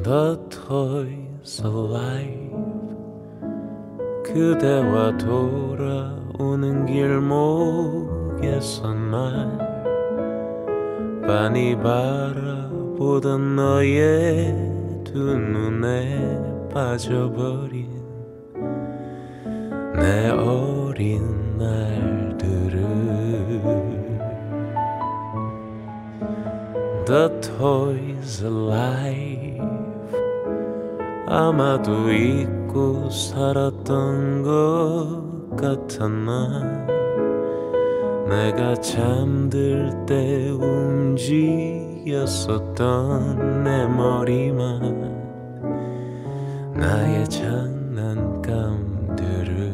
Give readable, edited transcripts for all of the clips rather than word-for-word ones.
The toys alive 그대와 돌아오는 길목에서 날 빤히 바라보던 너의 두 눈에 빠져버린 내 어린 날들을 The toys alive 아마도 잊고 살았던 것 같아 난 내가 잠들 때 움직였었던 내 머리만 나의 장난감들을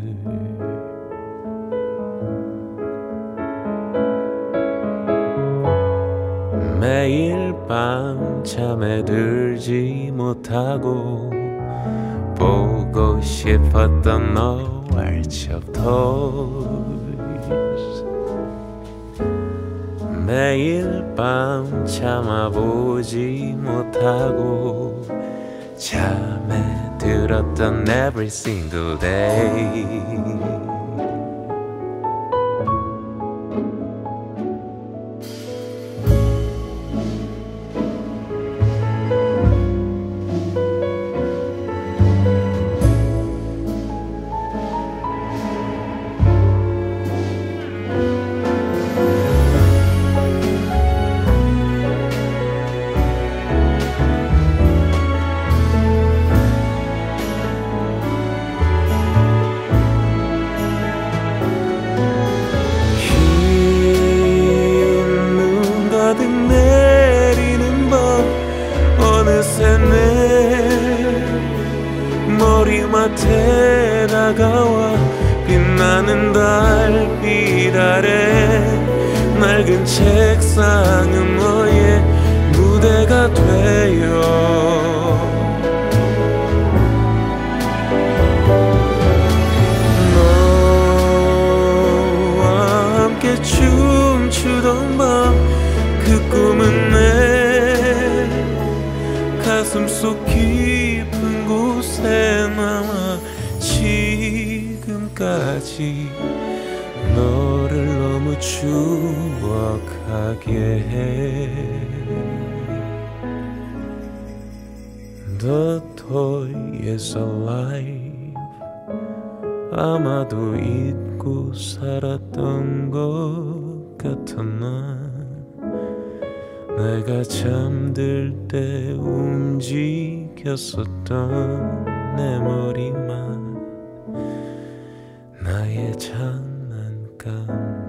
매일 밤 잠에 들지 못하고 보고 싶었던 너의 첩토 매일 밤 참아보지 못하고 잠에 들었던 every single day 머리맡에 다가와 빛나는 달빛 아래 낡은 책상은 너의 무대가 되어 너와 함께 춤추던 밤 그 꿈은 내 가슴속 깊은 곳에 남아 지금까지 너를 너무 추억하게 해 The toy is alive 아마도 잊고 살았던 것 같아 난 내가 잠들 때 움직였었던 내 머리만 나의 장난감